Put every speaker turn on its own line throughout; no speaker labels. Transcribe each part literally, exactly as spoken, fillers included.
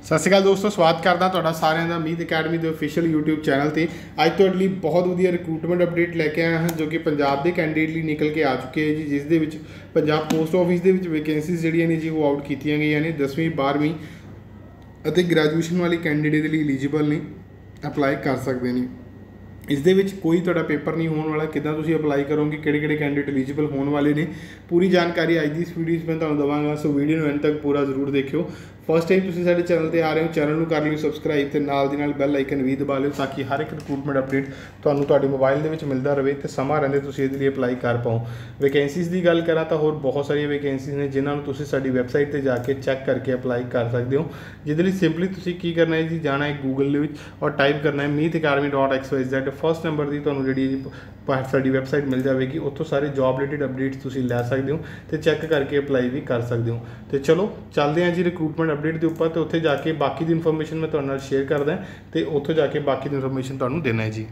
सत श्री अकाल दोस्तों, स्वागत करदा तुहाडा सारिਆਂ ਦਾ मीत अकैडमी के ऑफिशियल यूट्यूब चैनल ਤੇ। ਅੱਜ ਤੁਹਾਡੇ ਲਈ बहुत ਵਧੀਆ रिक्रूटमेंट अपडेट लेके आया ਹਾਂ जो कि पंजाब के कैंਡੀਡੇਟ ਲਈ निकल के आ चुके हैं जी, जिस ਦੇ ਵਿੱਚ पंजाब पोस्ट ऑफिस ਦੇ ਵਿੱਚ वैकेंसीज ਜਿਹੜੀਆਂ ਨੇ ਜੀ ਉਹ ਆਊਟ ਕੀਤੀਆਂ ਗਈਆਂ ਨੇ। दसवीं बारहवीं ਅਤੇ ਗ੍ਰੈਜੂਏਸ਼ਨ ਵਾਲੇ कैंਡੀਡੇਟ ਲਈ एलिजिबल ਨੇ, ਅਪਲਾਈ ਕਰ ਸਕਦੇ ਨੇ। इस दे विच कोई तुहाडा पेपर नहीं होने वाला। किदां तुसीं अपलाई करोगे, किहड़े किहड़े कैंਡੀਡੇਟ एलिजिबल होने वाले ने, पूरी जानकारी अज की इस वीडियो में तुहानूं देवांगा। सो वीडियो नूं एंड तक पूरा जरूर देखियो। फस्ट टाइम तुसीं साडे चैनल ते आ रहे हो, चैनल नूं कर लिओ सबसक्राइब ते नाल दी नाल बैल आइकन भी दबा लिओ ताकि हर एक रिक्रूटमेंट अपडेट तुहानूं तुहाडे मोबाइल दे विच मिलदा रहे ते समा रहिंदे तुसीं इहदे लई अपलाई कर पाओ। वैकेंसीज़ की गल करा तो होर बहुत सारिया वैकेंसीज़ ने जिन्हां नूं तुसीं साडी वैबसाइट ते जाके चैक करके अपलाई कर सकते हो। जिहदे लई सिंपली तुसीं की करना है जी, जाना है गूगल दे विच और टाइप करना है Meet academy dot X Y Z. First number की तुहानूं जिहड़ी साडी वैबसाइट मिल जाएगी, उत्थों सारे जॉब रिलेटेड अपडेट्स तुसीं लै सकते हो तो चैक करके अपलाई भी कर सकते हो। तो चलो चलते हैं जी रिक्रूटमेंट अपडेट के उपर, तो उत्थे जाके बाकी की इन्फॉर्मेशन मैं तुहाडे नाल शेयर करदा तो उत्थों जाके बाकी की इन्फॉर्मेशन तुहानूं देना है जी।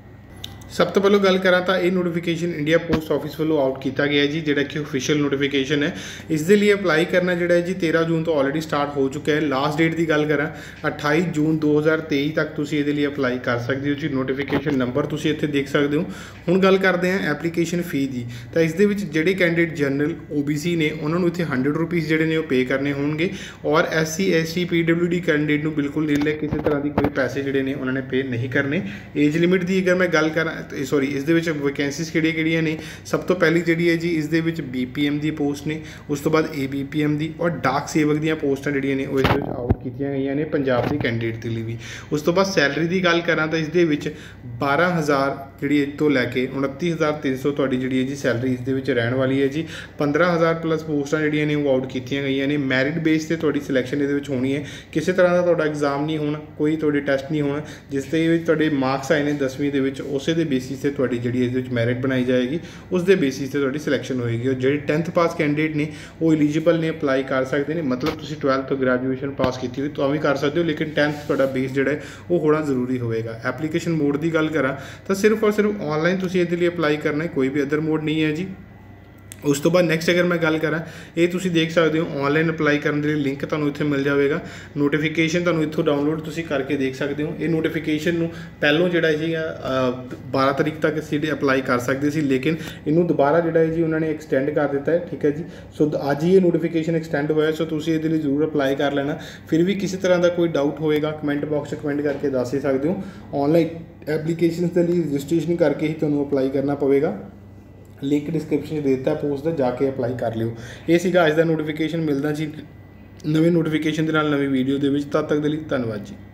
सब तो पहलों गल करा तो यह नोटिफिकेशन इंडिया पोस्ट ऑफिस वालों आउट किया गया जी, जोड़ा कि ऑफिशियल नोटिफिकेशन है। इस दे लिए अपलाई करना जोड़ा है जी तेरह जून तो ऑलरेडी स्टार्ट हो चुका है। लास्ट डेट की गल करा अठाई जून दो हज़ार तेई तक तुम ये लिए अपलाई कर सकते हो जी। नोटिफिकेशन नंबर तुम इतने देख सकते हो। हुण गल करते हैं एप्लीकेशन फी की, तो इस दे विच जिहड़े कैंਡੀਡੇਟ जनरल ओ बी सी ने उन्होंने इतने हंड्रड रुपीज़ जोड़े ने पे करने होंगे, और S C S T P W D candidate नूं बिल्कुल निल है, किसी तरह की कोई पैसे जोड़े ने उन्होंने पे नहीं करने। एज लिमिट की अगर मैं गल करा सॉरी इस दे विच वैकेंसीज़ किहड़ियां किहड़ियां ने, सब तो पहली जिहड़ी है जी इस दे विच बी पी एम की पोस्ट ने, उस तो बाद ए बी पी एम की और डाक सेवक दी पोस्टां जिहड़ियां ने इस विच आउट कीतियां गईयां ने पंजाब के कैंਡੀਡੇਟ के लिए भी। उस तो बाद सैलरी की गल करा तो इस दे विच बारह हज़ार जी तो लैके उनती हज़ार तीन सौ तुहाडी जिहड़ी है जी सैलरी इस दे विच रहण वाली है जी। पंद्रह हज़ार प्लस पोस्टां जिहड़ियां ने वो आउट कीतियां गईयां ने। मैरिट बेस ते तुहाडी सिलैक्शन इहदे विच होनी है, किसी तरह का तुहाडा एग्जाम नहीं होना, कोई तुहाडे टैसट नहीं होना। जिस ते तुहाडे मार्क्स आए ने दसवीं दे विच उसे दे बेसिस ते तुहाडी जिहड़ी इस मैरिट बनाई जाएगी, उस दे बेसिस ते तुहाडी सिलैक्शन होएगी। और जिहड़े टेंथ पास कैंਡੀਡੇਟ ने वो एलिजिबल ने, अपलाई कर सकते हैं। मतलब तुसीं ट्वेल्थ तो ग्रैजुएशन पास की हुई तो भी कर सकते हो, लेकिन टेंथ तुहाडा बेस जिहड़ा है वो होना जरूरी होएगा। एप्लीकेशन मोड की गल करा तो सिर्फ और सिर्फ ऑनलाइन तुसीं इहदे लिए अपलाई करना है, कोई भी अदर मोड नहीं है जी। उस तो बाद नैक्सट अगर मैं गल करा ये तुसीं देख सकते हो ऑनलाइन अपलाई करने के लिए लिंक तुहानूं इत्थे मिल जाएगा। नोटिफिकेशन तुहानूं इत्थों डाउनलोड तुसीं करके देख सकते हो। ये नोटिफिकेशन नूं पहलों जिहड़ा सीगा बारह तारीख तक असीं अपलाई कर सकते सी, लेकिन इनू दोबारा जिहड़ा है जी उन्होंने एक्सटेंड कर दिता है, ठीक है जी। सो अज ही ये नोटिफिकेशन एक्सटेंड होया, सो तुसीं इहदे लई जरूर अपलाई कर लेना। फिर भी किसी तरह का कोई डाउट होएगा कमेंट बॉक्स कमेंट करके दस ही सकते हो। ऑनलाइन एप्लीकेशन के लिए रजिस्ट्रेशन करके ही तुहानूं अपलाई करना पवेगा। लिंक डिस्क्रिप्शन दे दिता पोस्ट का, जाके अपलाई कर लियो। ये सीगा अज का नोटिफिकेशन। मिलदा जी नवीं नोटिफिकेशन के नाल नवीं वीडियो दे विच। तद तक दे लई धन्नवाद जी।